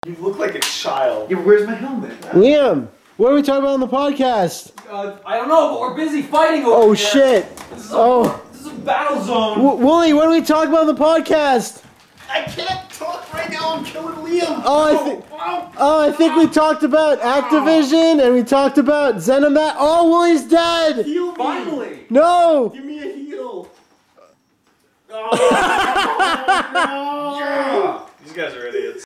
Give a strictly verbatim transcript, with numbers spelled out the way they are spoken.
You look like a child. Yeah, where's my helmet? Liam, what are we talking about on the podcast? Uh, I don't know, but we're busy fighting over Oh, here. shit. This is a, Oh. this is a battle zone. W Wooly, what are we talking about on the podcast? I can't talk right now. I'm killing Liam. Oh, I think. Oh, I think we talked about Activision and we talked about Zenimax. Oh, Wooly's dead. Heal me. Finally. No. Give me a heal. Oh, no. Yeah. These guys are idiots.